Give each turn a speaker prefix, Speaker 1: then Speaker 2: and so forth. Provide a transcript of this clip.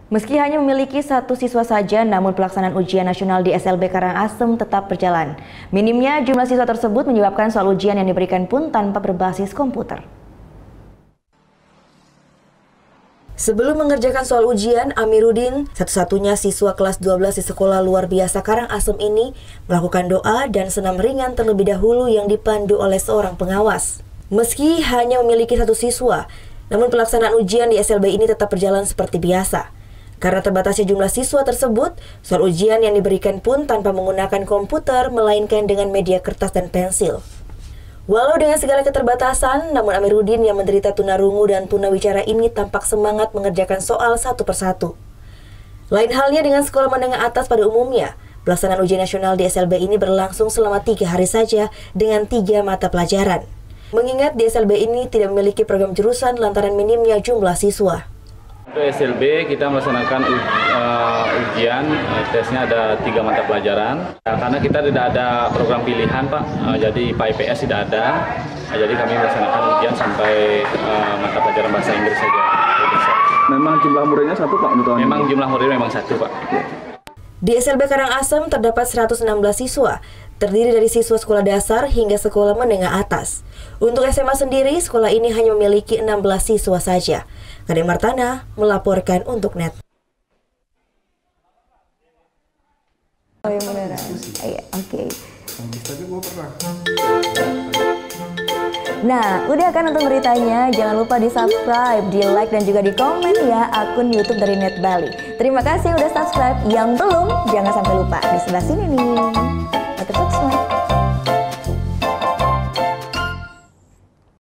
Speaker 1: Meski hanya memiliki satu siswa saja, namun pelaksanaan ujian nasional di SLB Karangasem tetap berjalan. Minimnya jumlah siswa tersebut menyebabkan soal ujian yang diberikan pun tanpa berbasis komputer. Sebelum mengerjakan soal ujian, Amiruddin, satu-satunya siswa kelas 12 di sekolah luar biasa Karangasem ini, melakukan doa dan senam ringan terlebih dahulu yang dipandu oleh seorang pengawas. Meski hanya memiliki satu siswa, namun pelaksanaan ujian di SLB ini tetap berjalan seperti biasa. Karena terbatasnya jumlah siswa tersebut, soal ujian yang diberikan pun tanpa menggunakan komputer, melainkan dengan media kertas dan pensil. Walau dengan segala keterbatasan, namun Amiruddin yang menderita tunarungu dan tunawicara ini tampak semangat mengerjakan soal satu persatu. Lain halnya dengan sekolah menengah atas pada umumnya, pelaksanaan ujian nasional di SLB ini berlangsung selama 3 hari saja dengan 3 mata pelajaran. Mengingat di SLB ini tidak memiliki program jurusan lantaran minimnya jumlah siswa.
Speaker 2: Untuk SLB kita melaksanakan ujian, tesnya ada 3 mata pelajaran. Karena kita tidak ada program pilihan Pak, jadi IPA IPS tidak ada. Jadi kami melaksanakan ujian sampai mata pelajaran bahasa Inggris saja.
Speaker 3: Memang jumlah muridnya satu Pak?
Speaker 2: Memang jumlah murid memang satu Pak.
Speaker 1: Di SLB Karangasem terdapat 116 siswa, terdiri dari siswa sekolah dasar hingga sekolah menengah atas. Untuk SMA sendiri, sekolah ini hanya memiliki 16 siswa saja. Kadek Martana melaporkan untuk NET.
Speaker 4: Oh yang beneran? Iya, oke. Nah, udah kan nonton beritanya? Jangan lupa di subscribe, di like, dan juga di komen ya akun YouTube dari Net Bali. Terima kasih udah subscribe. Yang belum, jangan sampai lupa di sebelah sini nih.